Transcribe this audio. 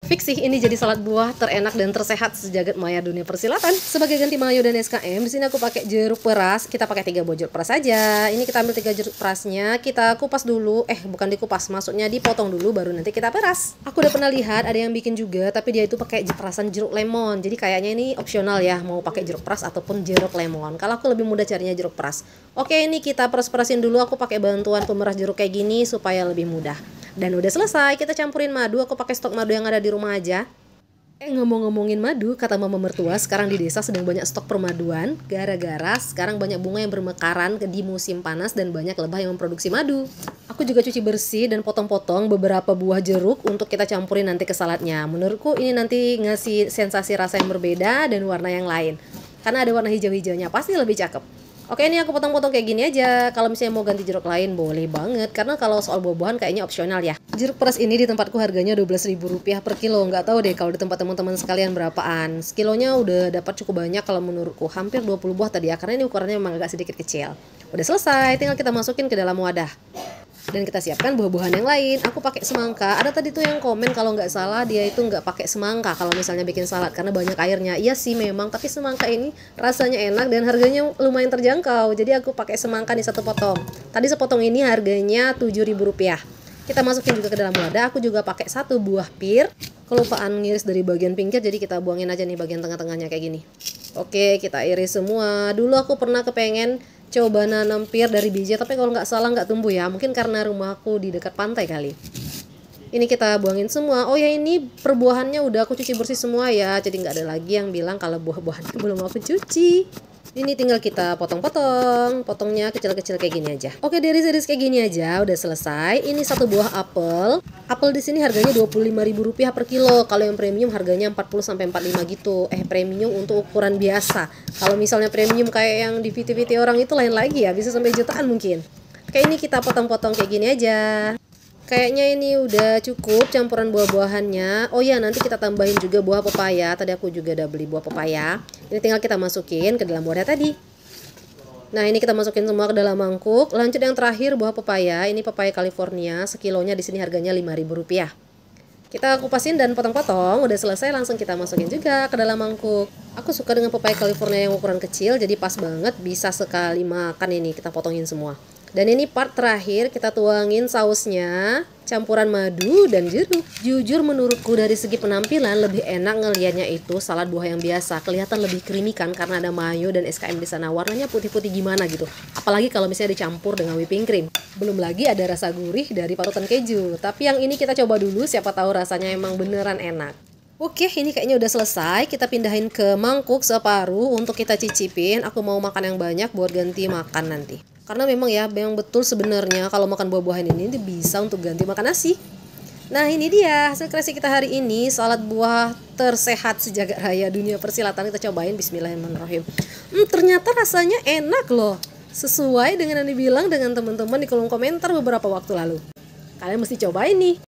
Fix sih ini jadi salad buah terenak dan tersehat sejagat maya dunia persilatan. Sebagai ganti mayo dan SKM, di sini aku pakai jeruk peras. Kita pakai 3 buah jeruk peras saja. Ini kita ambil 3 jeruk perasnya, kita kupas dulu. Bukan dikupas, maksudnya dipotong dulu baru nanti kita peras. Aku udah pernah lihat ada yang bikin juga, tapi dia itu pakai perasan jeruk lemon. Jadi kayaknya ini opsional ya, mau pakai jeruk peras ataupun jeruk lemon. Kalau aku lebih mudah carinya jeruk peras. Oke, ini kita peras-perasin dulu. Aku pakai bantuan pemeras jeruk kayak gini supaya lebih mudah. Dan udah selesai, kita campurin madu. Aku pakai stok madu yang ada di rumah aja. Ngomong-ngomongin madu, kata mama mertua, sekarang di desa sedang banyak stok permaduan. Gara-gara sekarang banyak bunga yang bermekaran di musim panas dan banyak lebah yang memproduksi madu. Aku juga cuci bersih dan potong-potong beberapa buah jeruk untuk kita campurin nanti ke saladnya. Menurutku ini nanti ngasih sensasi rasa yang berbeda dan warna yang lain. Karena ada warna hijau-hijaunya, pasti lebih cakep. Oke, ini aku potong-potong kayak gini aja. Kalau misalnya mau ganti jeruk lain boleh banget, karena kalau soal buah-buahan kayaknya opsional ya. Jeruk peras ini di tempatku harganya Rp12.000 per kilo. Nggak tahu deh kalau di tempat teman-teman sekalian berapaan. Sekilonya udah dapat cukup banyak kalau menurutku, hampir 20 buah tadi ya, karena ini ukurannya memang agak sedikit kecil. Udah selesai, tinggal kita masukin ke dalam wadah. Dan kita siapkan buah-buahan yang lain. Aku pakai semangka. Ada tadi tuh yang komen kalau nggak salah dia itu nggak pakai semangka kalau misalnya bikin salad karena banyak airnya. Iya sih memang, tapi semangka ini rasanya enak dan harganya lumayan terjangkau. Jadi aku pakai semangka di 1 potong. Tadi sepotong ini harganya Rp7.000. Kita masukin juga ke dalam wadah. Aku juga pakai 1 buah pir. Kelupaan ngiris dari bagian pinggir, jadi kita buangin aja nih bagian tengah-tengahnya kayak gini. Oke, kita iris semua. Dulu aku pernah kepengen coba nanam pir dari biji, tapi kalau nggak salah nggak tumbuh ya. Mungkin karena rumahku di dekat pantai kali. Ini kita buangin semua. Oh ya, ini perbuahannya udah aku cuci bersih semua ya. Jadi nggak ada lagi yang bilang kalau buah-buahannya belum aku cuci. Ini tinggal kita potong-potong. Potongnya kecil-kecil kayak gini aja. Oke, diiris-iris kayak gini aja udah selesai. Ini 1 buah apel. Apel di sini harganya Rp25.000 per kilo. Kalau yang premium harganya 40 sampai 45 gitu. Premium untuk ukuran biasa. Kalau misalnya premium kayak yang di VT-VT orang itu lain lagi ya, bisa sampai jutaan mungkin. Kayak ini kita potong-potong kayak gini aja. Kayaknya ini udah cukup campuran buah-buahannya. Oh ya, nanti kita tambahin juga buah pepaya. Tadi aku juga udah beli buah pepaya. Ini tinggal kita masukin ke dalam wadah tadi. Nah, ini kita masukin semua ke dalam mangkuk. Lanjut yang terakhir buah pepaya. Ini pepaya California. Sekilonya di sini harganya Rp5.000. Kita kupasin dan potong-potong. Udah selesai, langsung kita masukin juga ke dalam mangkuk. Aku suka dengan pepaya California yang ukuran kecil, jadi pas banget, bisa sekali makan ini. Kita potongin semua. Dan ini part terakhir, kita tuangin sausnya, campuran madu dan jeruk. Jujur menurutku dari segi penampilan lebih enak ngelihatnya itu salad buah yang biasa. Kelihatan lebih creamy kan karena ada mayo dan SKM di sana. Warnanya putih-putih gimana gitu. Apalagi kalau misalnya dicampur dengan whipping cream. Belum lagi ada rasa gurih dari parutan keju. Tapi yang ini kita coba dulu, siapa tahu rasanya emang beneran enak. Oke, ini kayaknya udah selesai. Kita pindahin ke mangkuk separuh untuk kita cicipin. Aku mau makan yang banyak buat ganti makan nanti. Karena memang ya, memang betul sebenarnya kalau makan buah-buahan ini bisa untuk ganti makan nasi. Nah, ini dia hasil kreasi kita hari ini, salad buah tersehat sejagat raya dunia persilatan. Kita cobain, bismillahirrahmanirrahim. Ternyata rasanya enak loh. Sesuai dengan yang dibilang dengan teman-teman di kolom komentar beberapa waktu lalu. Kalian mesti cobain nih.